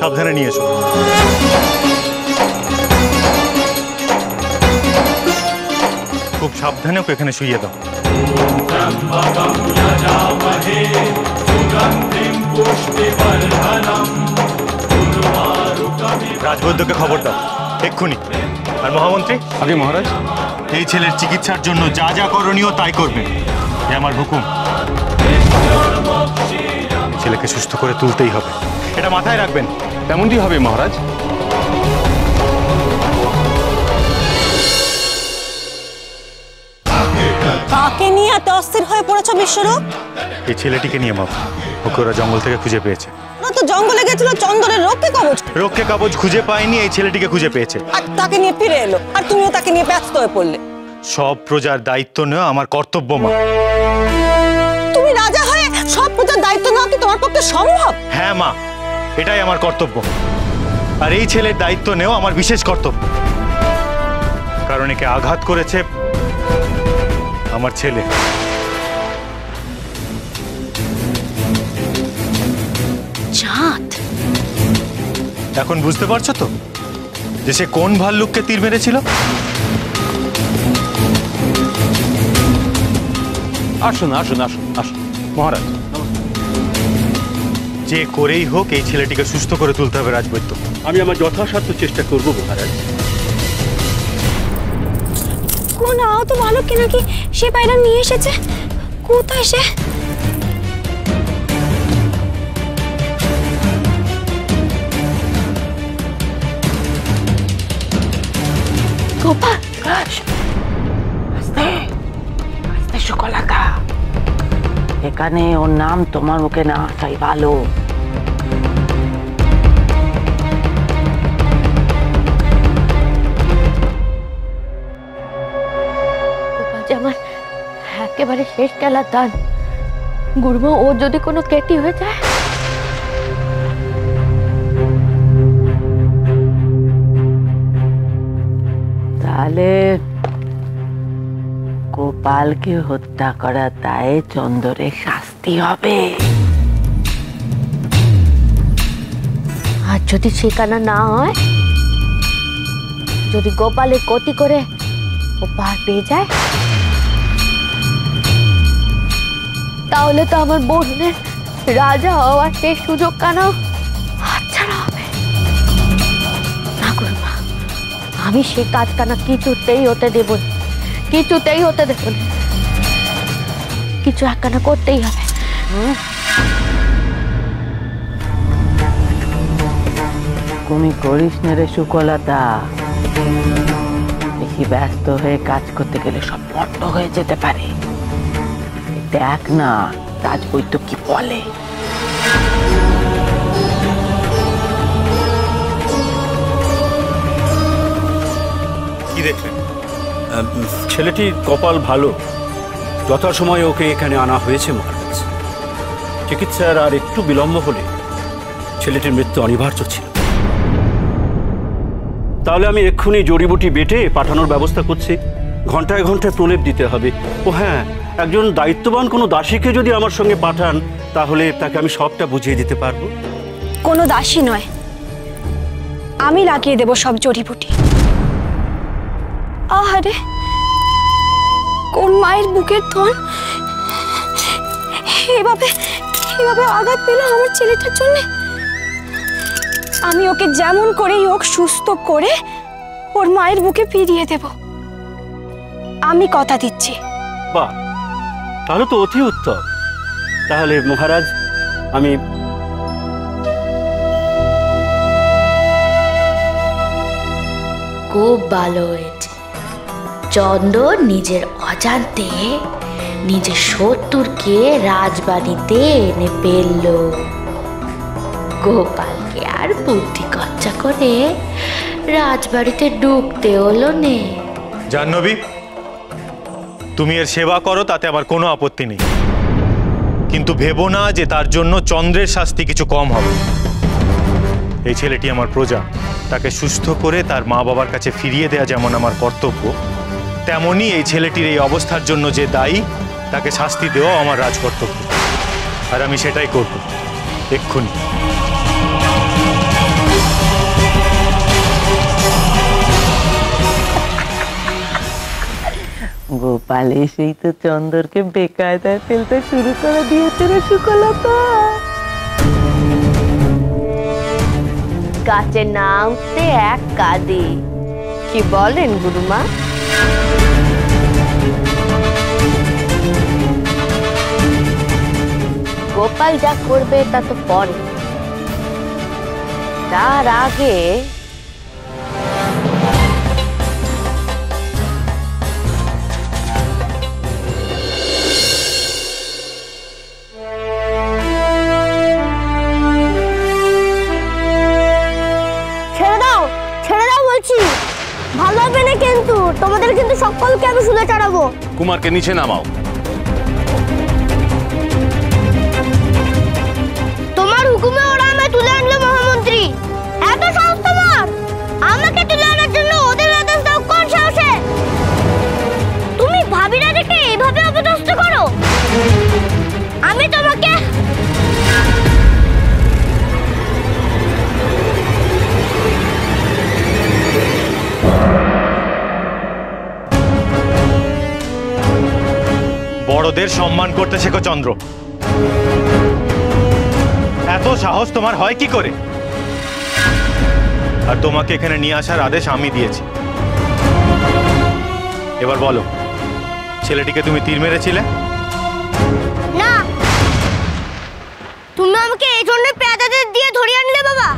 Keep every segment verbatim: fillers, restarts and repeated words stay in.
সাবধানে নিয়ে এসো। খুব সাবধানে ওকে এখানে শুইয়ে দাও। রাজবৈদ্যকে খবর দাও এক্ষুনি। আর মহামন্ত্রী? আগে মহারাজ, এই ছেলের চিকিৎসার জন্য যা যা করণীয় তাই করবেন, এ আমার হুকুম। ছেলেকে সুস্থ করে তুলতেই হবে, এটা মাথায় রাখবেন। তেমনটি হবে মহারাজ। কাকে নিয়ে এত অস্থির হয়ে পড়েছ বিশ্বরূপ? এই ছেলেটিকে নিয়ে মা, ওকে ওরা জঙ্গল থেকে খুঁজে পেয়েছে। ওরা তো জঙ্গলে গেছিল চন্দনের রক্ষে কবচ। রক্ষে কবচ খুঁজে পায়নি, এই ছেলেটিকে খুঁজে পেয়েছে আর তাকে নিয়ে ফিরে এলো, আর তুমিও তাকে নিয়ে ব্যস্ত হয়ে পড়লে। সব প্রজার দায়িত্ব নেওয়া আমার কর্তব্য মা। তুমি রাজা হয়ে সব প্রজার দায়িত্ব নেওয়া কি তোমার পক্ষে সম্ভব? হ্যাঁ মা, এটাই আমার কর্তব্য। আর এই ছেলের দায়িত্ব নেওয়া আমার বিশেষ কর্তব্য, কারণ একে আঘাত করেছে আমার ছেলে। চাঁদ, এখন বুঝতে পারছো তো যে সে কোন ভাল্লুককে তীর মেরেছিল? আসুন আসুন আসুন আসুন মহারাজ। যে করেই হোক এই ছেলেটিকে সুস্থ করে তুলতে হবে রাজবৈদ্য। আমি আমার যথাসাধ্য চেষ্টা করব মহারাজ। কোন আহত বালককে নাকি সে বাইরে নিয়ে এসেছে? কোথায় সে? গোপাল, আস্তে আস্তে সুকলতা, এখানে ওর নাম তোমার মুখে না আসাই ভালো। আমার একেবারে শেষ খেলার দান। গুরুমা, ও যদি কোনো কেটি হয়ে যায়? তাহলে গোপালকে হত্যা করা দায়ে চন্দরের শাস্তি হবে। আর যদি সেখানে না হয়, যদি গোপালের ক্ষতি করে ও পার পেয়ে যায়, তাহলে তো আমার বোনের রাজা হওয়ার সেই সুযোগ কেন হাতছাড়া হবে। না গুরুমা, আমি সে কাজ কানা কিছুতেই হতে দেব না, কিছুতেই হতে দেব না। কিছু একখানা করতেই হবে। তুমি করিস না রে সুকলতা, বেশি ব্যস্ত হয়ে কাজ করতে গেলে সব বন্ধ হয়ে যেতে পারে। দেখ না রাজবৈদ্য কি বলে। কি দেখলেন? ছেলেটির কপাল ভালো, যথাসময়ে ওকে এখানে আনা হয়েছে মহারাজ। চিকিৎসার আর একটু বিলম্ব হলে ছেলেটির মৃত্যু অনিবার্য ছিল। তাহলে আমি এক্ষুনি জড়িবুটি বেটে পাঠানোর ব্যবস্থা করছি। ঘন্টায় ঘন্টায় প্রলেপ দিতে হবে। ও হ্যাঁ, একজন দায়িত্ববান কোনো দাসীকে যদি আমার সঙ্গে পাঠান, তাহলে তাকে আমি সবটা বুঝিয়ে দিতে পারবো। কোনো দাসী নয়, আমি লাগিয়ে দেব সব জড়িবুটি। আহারে, কোন মায়ের বুকের ধন এভাবে এভাবে আঘাত পেল আমার ছেলেটার জন্য। আমি ওকে যেমন করেই হোক সুস্থ করে ওর মায়ের বুকে ফিরিয়ে দেব, আমি কথা দিচ্ছি। বাহ, তাহলে তো অতি উত্তম। তাহলে মহারাজ, আমি খুব ভালো হয়েছে। চন্দ্র নিজের অজান্তে নিজের শত্রুকে রাজবাড়িতে এনে ফেলল। গোপালকে আর বুদ্ধি কচ্চা করে রাজবাড়িতে ঢুকতে হলো নে। জাহ্নবী, তুমি এর সেবা করো, তাতে আমার কোনো আপত্তি নেই, কিন্তু ভেবো না যে তার জন্য চন্দ্রের শাস্তি কিছু কম হবে। এই ছেলেটি আমার প্রজা, তাকে সুস্থ করে তার মা বাবার কাছে ফিরিয়ে দেয়া যেমন আমার কর্তব্য, তেমনি এই ছেলেটির এই অবস্থার জন্য যে দায়ী তাকে শাস্তি দেওয়া আমার রাজকর্তব্য। আর আমি সেটাই করব এক্ষুনি। গোপাল এসেই তো চন্দরকে বেকায়দায় ফেলতে শুরু করে দিয়েছে রে সুকলতা। গাছে না উঠতে এক কাঁদে, কি বলেন গুরুমা? গোপাল যা করবে তা তো পরে, তার আগে ছেড়ে দাও, ছেড়ে দাও বলছি। ভালো হবে না কিন্তু, তোমাদের কিন্তু সকলকে আমি শুলে চড়াবো। কুমারকে নিচে নামাও। তোমার হুকুমে ওরা আমায় তুলে আনলো মহামন্ত্রী। এত সাহস তোমার? আমাকে তুলে আনার জন্য ওদের আদেশ দাও কোন সাহসে? তুমি ভাবিনা দেখে এইভাবে অপদস্থ করো? আমি তোমাকে বড়দের সম্মান করতে শেখো চন্দ্র। এত সাহস তোমার হয় কি করে? আর তোমাকে এখানে নিয়ে আসার আদেশ আমি দিয়েছি। এবার বলো, ছেলেটিকে তুমি তীর মেরেছিলে? না, তুমি আমাকে এই জন্য পেয়াদাদের দিয়ে ধরিয়ে আনলে বাবা।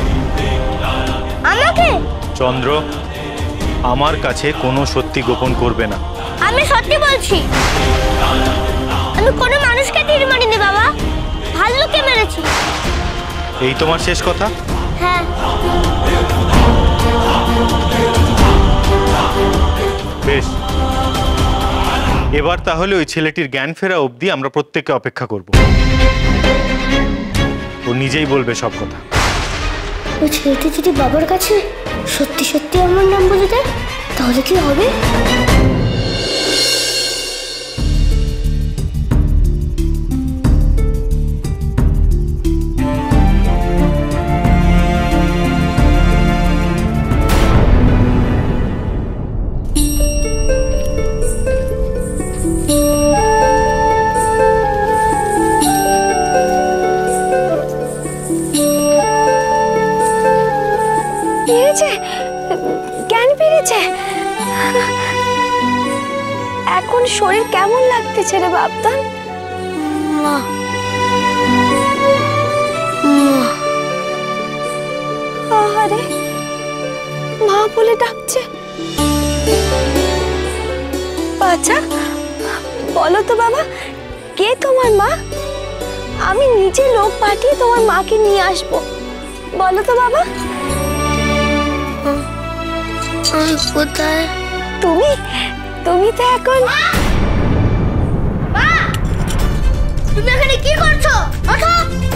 আমাকে? চন্দ্র, আমার কাছে কোনো সত্যি গোপন করবে না। আমি সত্যি বলছি, আমি কোনো মানুষকে তীর মারিনি বাবা, ভাল্লুককে মেরেছি। এই তোমার শেষ কথা? হ্যাঁ। বেশ, এবার তাহলে ওই ছেলেটির জ্ঞান ফেরা অবধি আমরা প্রত্যেককে অপেক্ষা করব। ও নিজেই বলবে সব কথা। ওই ছেলেটি যদি বাবার কাছে সত্যি সত্যি আমার নাম বলে দেয় তাহলে কি হবে? জ্ঞান ফিরেছে। এখন শরীর কেমন লাগতেছে রে বাপদান? মা, আরে মা বলে ডাকছে। বাচ্চা, বলো তো বাবা, কে তোমার মা? আমি নিজে লোক পাঠিয়ে তোমার মাকে নিয়ে আসবো। বলো তো বাবা। আমি কোথায়? তুমি তুমি তো এখন মা, তুমি এখানে কি করছো? ওঠো।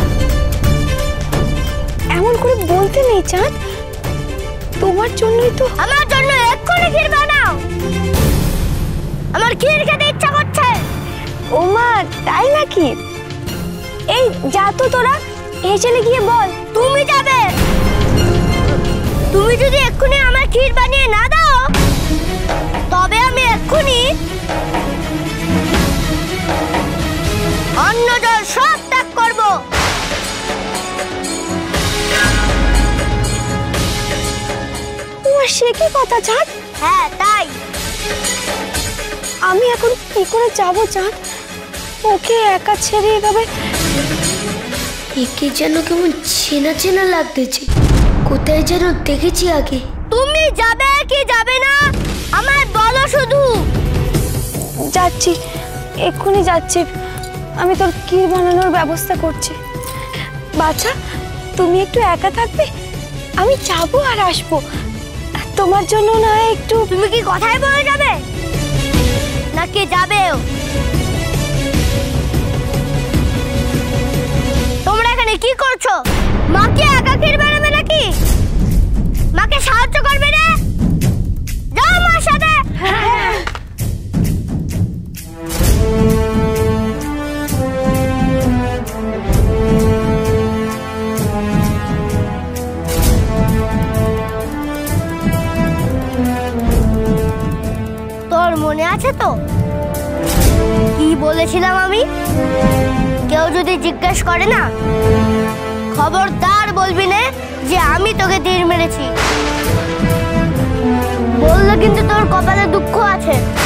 এমন করে বলতে নেই চাঁদ, তোমার জন্যই তো। আমার জন্য এক্ষুনি ক্ষীর বানাও, আমার ক্ষীর খেতে ইচ্ছা করছে। ও মা, তাই নাকি? এই যা তো তোরা, এই চলে গিয়ে বল। তুমি যাবে? তুমি যদি এক্ষুনি আমার ক্ষীর বানিয়ে না দাও তবে আমি এক্ষুনি অন্য জল সব ত্যাগ করব। তোমার সে কি কথা চাঁদ? হ্যাঁ তাই। আমি এখন কি করে যাব চাঁদ? ওকে একা ছেড়ে এভাবে। একে যেন কেমন চেনা চেনা লাগতেছে, কোথায় যেন দেখেছি আগে। তুমি যাবে কি যাবে না আমায় বলো শুধু। যাচ্ছি, এক্ষুনি যাচ্ছি। আমি তোর ক্ষীর বানানোর ব্যবস্থা করছি। বাচ্চা, তুমি একটু একা থাকবে, আমি যাবো আর আসবো। তোমার জন্য না একটু। তুমি কি কথাই বলে যাবে নাকি যাবেও? তোমরা এখানে কি করছো? মাকে একা ক্ষীর বানাবে নাকি? মাকে সাহায্য করবে না? যাও মার সাথে। তোর মনে আছে তো কি বলেছিলাম আমি? কেউ যদি জিজ্ঞেস করে না, খবরদার বলবি না যে আমি তোকে তীর মেরেছি। বললে কিন্তু তোর কপালে দুঃখ আছে।